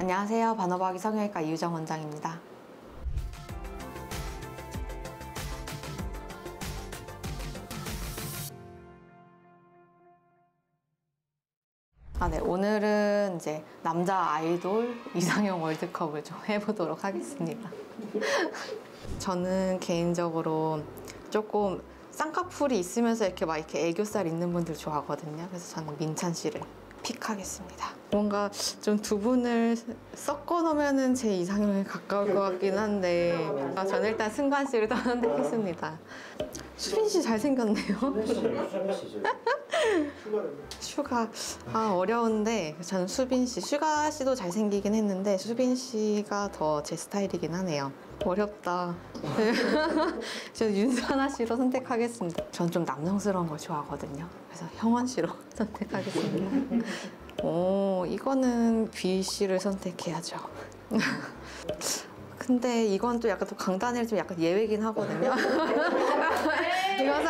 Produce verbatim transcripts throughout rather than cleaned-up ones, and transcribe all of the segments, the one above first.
안녕하세요. 반어박이 성형외과 이유정 원장입니다. 아, 네. 오늘은 이제 남자 아이돌 이상형 월드컵을 좀 해보도록 하겠습니다. 저는 개인적으로 조금 쌍꺼풀이 있으면서 이렇게 막 이렇게 애교살 있는 분들 좋아하거든요. 그래서 저는 민찬 씨를 픽하겠습니다. 뭔가 좀 두 분을 섞어 놓으면 제 이상형에 가까울 것 같긴 한데 아, 저는 일단 승관 씨를 선택했습니다. 수빈 씨 잘생겼네요. 슈가 아 어려운데 저는 수빈 씨, 슈가 씨도 잘생기긴 했는데 수빈 씨가 더 제 스타일이긴 하네요. 어렵다. 저는 윤사나 씨로 선택하겠습니다. 전 좀 남성스러운 걸 좋아하거든요. 그래서 형원 씨로 선택하겠습니다. 오, 이거는 비 씨를 선택해야죠. 근데 이건 또 약간 또 강다니엘 좀 약간 예외긴 하거든요. 이건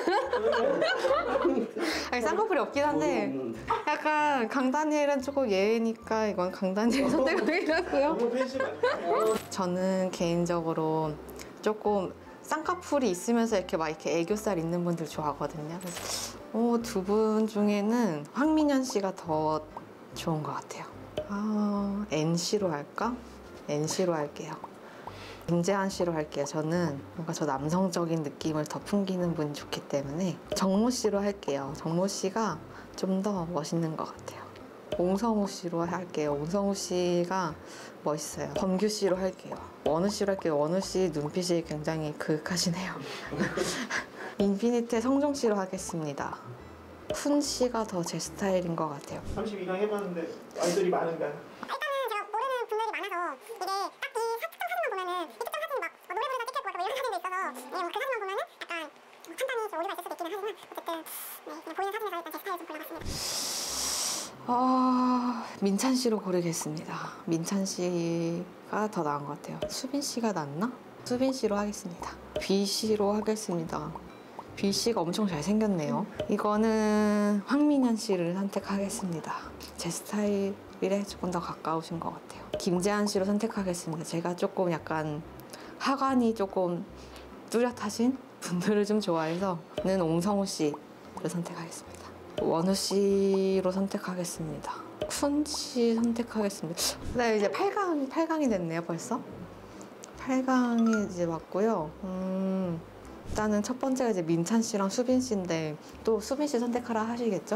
아니 쌍꺼풀이 없긴 한데 약간 강다니엘은 조금 예외니까 이건 강다니엘 선택하겠고요. 저는 개인적으로 조금 쌍꺼풀이 있으면서 이렇게 막 이렇게 애교살 있는 분들 좋아하거든요. 그래서 어, 두 분 중에는 황민현 씨가 더 좋은 것 같아요. 아, 엔씨로 할까? 엔씨로 할게요. 김재한 씨로 할게요. 저는 뭔가 저 남성적인 느낌을 더 풍기는 분이 좋기 때문에 정모 씨로 할게요. 정모 씨가 좀 더 멋있는 것 같아요. 옹성우 씨로 할게요. 옹성우 씨가 멋있어요. 범규 씨로 할게요. 원우 씨로 할게요. 원우 씨 눈빛이 굉장히 그윽하시네요. 인피니트의 성종 씨로 하겠습니다. 훈 씨가 더 제 스타일인 것 같아요. 삼십이 강 해봤는데 아이돌이 많은가요? 일단은 제가 모르는 분들이 많아서 이게 딱 이 특정 사진만 보면은 이 특정 사진이 막 노래 부르다 찍힐 것 같고 이런 사진도 있어서 네, 그 사진만 보면은 약간 판단이 좀 오류가 있을 수도 있기는 하지만 어쨌든 네, 그냥 보이는 사진에서 일단 제 스타일 좀 골라봤습니다. 아, 민찬 씨로 고르겠습니다. 민찬 씨가 더 나은 것 같아요. 수빈 씨가 낫나? 수빈 씨로 하겠습니다. 비 씨로 하겠습니다. 비 씨가 엄청 잘생겼네요. 이거는 황민현 씨를 선택하겠습니다. 제 스타일에 조금 더 가까우신 것 같아요. 김재한 씨로 선택하겠습니다. 제가 조금 약간 하관이 조금 뚜렷하신 분들을 좀 좋아해서 는 옹성우 씨를 선택하겠습니다. 원우 씨로 선택하겠습니다. 쿤 씨 선택하겠습니다. 네, 이제 팔 강, 팔 강이 됐네요, 벌써. 팔 강이 이제 왔고요. 음, 일단은 첫 번째가 이제 민찬 씨랑 수빈 씨인데 또 수빈 씨 선택하라 하시겠죠?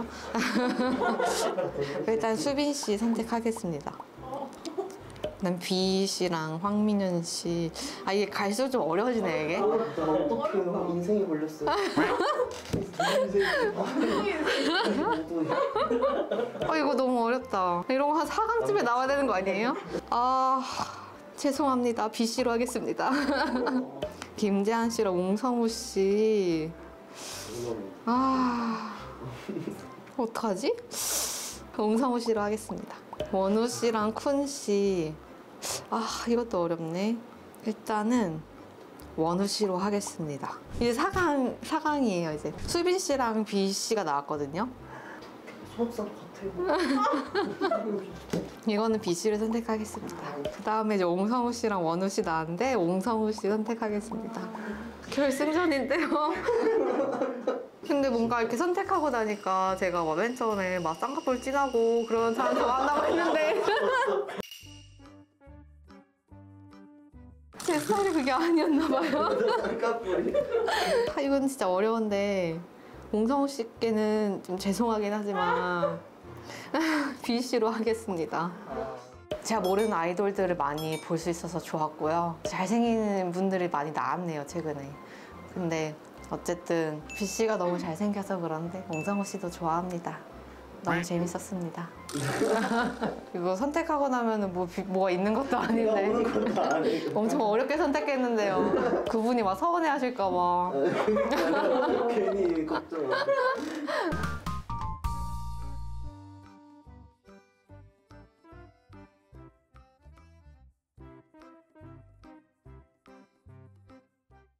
일단 수빈 씨 선택하겠습니다. 난 비 씨랑 황민현 씨. 아, 이게 갈수록 좀 어려워지네, 이게. 어떻게 인생이 걸렸어요? 어, 이거 너무 어렵다. 이런 거 한 사 강쯤에 나와야 되는 거 아니에요? 아, 죄송합니다. 비 씨로 하겠습니다. 김재한 씨랑 옹성우 씨. 아, 어떡하지? 옹성우 씨로 하겠습니다. 원우 씨랑 쿤 씨. 아, 이것도 어렵네. 일단은 원우 씨로 하겠습니다. 이제 사 강, 사 강이에요, 이제. 수빈 씨랑 비 씨가 나왔거든요. 소속사로 같아요. 이거는 비 씨를 선택하겠습니다. 그 다음에 이제 옹성우 씨랑 원우 씨 나왔는데 옹성우 씨 선택하겠습니다. 결승전인데요. 근데 뭔가 이렇게 선택하고 나니까 제가 맨 처음에 막 쌍꺼풀 진하고 그런 사람 좋아한다고 했는데 제 스타일이 그게 아니었나 봐요. 쌍꺼풀이? 아, 이건 진짜 어려운데 옹성우 씨께는 좀 죄송하긴 하지만 비 씨로 하겠습니다. 제가 모르는 아이돌들을 많이 볼 수 있어서 좋았고요. 잘생긴 분들이 많이 나왔네요, 최근에. 근데 어쨌든 비 씨가 너무 잘생겨서 그런데 옹성우 씨도 좋아합니다. 너무 재밌었습니다. 이거 선택하고 나면 뭐, 뭐가 있는 것도 아닌데 엄청 어렵게 선택했는데요. 그분이 막 서운해 하실까 봐. 괜히 걱정.